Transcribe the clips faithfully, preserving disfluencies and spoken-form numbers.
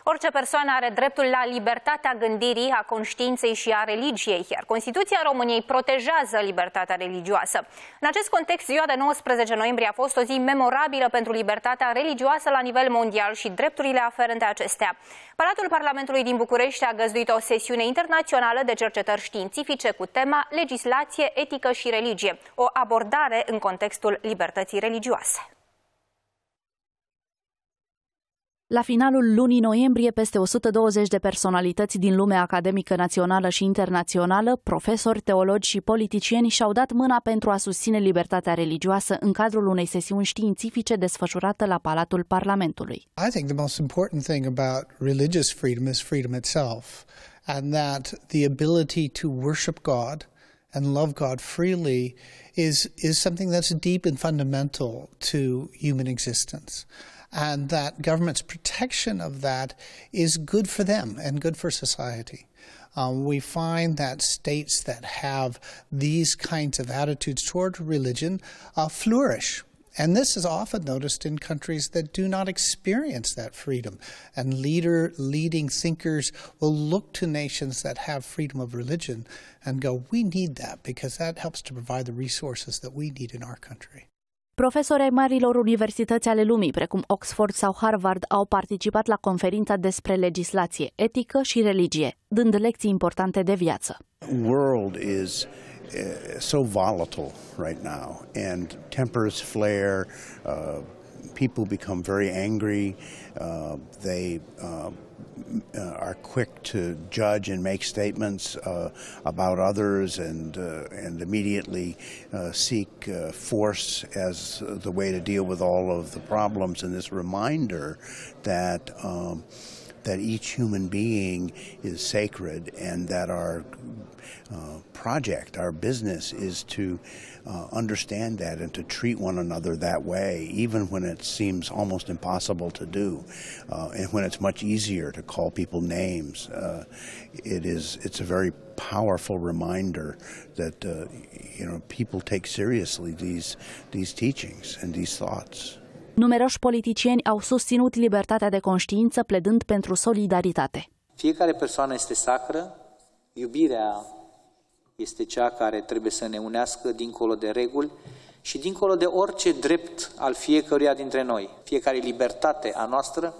Orice persoană are dreptul la libertatea gândirii, a conștiinței și a religiei, iar Constituția României protejează libertatea religioasă. În acest context, ziua de nouăsprezece noiembrie a fost o zi memorabilă pentru libertatea religioasă la nivel mondial și drepturile aferente acestea. Palatul Parlamentului din București a găzduit o sesiune internațională de cercetări științifice cu tema Legislație, etică și religie, o abordare în contextul libertății religioase. La finalul lunii noiembrie, peste o sută douăzeci de personalități din lumea academică națională și internațională, profesori, teologi și politicieni și-au dat mâna pentru a susține libertatea religioasă în cadrul unei sesiuni științifice desfășurată la Palatul Parlamentului. I think the most important thing about religious freedom is freedom itself, and that the ability to worship God and love God freely is is something that's deep and fundamental to human existence. And that government's protection of that is good for them and good for society. Um, we find that states that have these kinds of attitudes toward religion uh, flourish. And this is often noticed in countries that do not experience that freedom. And leader, leading thinkers will look to nations that have freedom of religion and go, we need that because that helps to provide the resources that we need in our country. Profesori ai marilor universități ale lumii, precum Oxford sau Harvard, au participat la conferința despre legislație, etică și religie, dând lecții importante de viață. World is uh, so volatile right now, and tempers flare, uh, people become very angry, uh, they uh, are quick to judge and make statements uh, about others, and uh, and immediately uh, seek uh, force as the way to deal with all of the problems. And this reminder that um, that each human being is sacred, and that our uh, project, our business, is to uh, understand that and to treat one another that way, even when it seems almost impossible to do, uh, and when it's much easier to call people names. Uh, it is it's a very powerful reminder that uh, you know people take seriously these these teachings and these thoughts. Numeroși politicieni au susținut libertatea de conștiință, pledând pentru solidaritate. Fiecare persoană este sacră, iubirea este cea care trebuie să ne unească dincolo de reguli și dincolo de orice drept al fiecăruia dintre noi. Fiecare libertate a noastră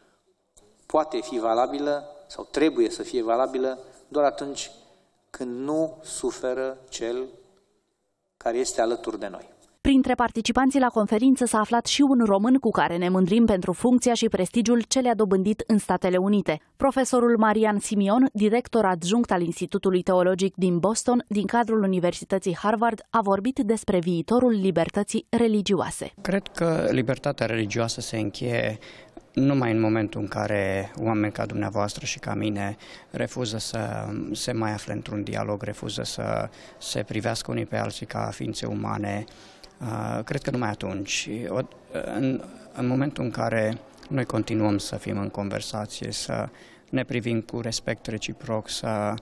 poate fi valabilă sau trebuie să fie valabilă doar atunci când nu suferă cel care este alături de noi. Printre participanții la conferință s-a aflat și un român cu care ne mândrim pentru funcția și prestigiul ce le-a dobândit în Statele Unite. Profesorul Marian Simion, director adjunct al Institutului Teologic din Boston, din cadrul Universității Harvard, a vorbit despre viitorul libertății religioase. Cred că libertatea religioasă se încheie numai în momentul în care oameni ca dumneavoastră și ca mine refuză să se mai afle într-un dialog, refuză să se privească unii pe alții ca ființe umane. Cred că numai atunci, în, în momentul în care noi continuăm să fim în conversație, să ne privim cu respect reciproc, să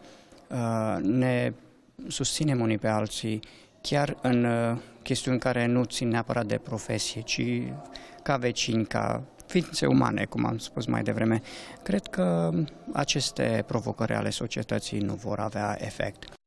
ne susținem unii pe alții, chiar în chestiuni care nu țin neapărat de profesie, ci ca vecini, ca ființe umane, cum am spus mai devreme, cred că aceste provocări ale societății nu vor avea efect.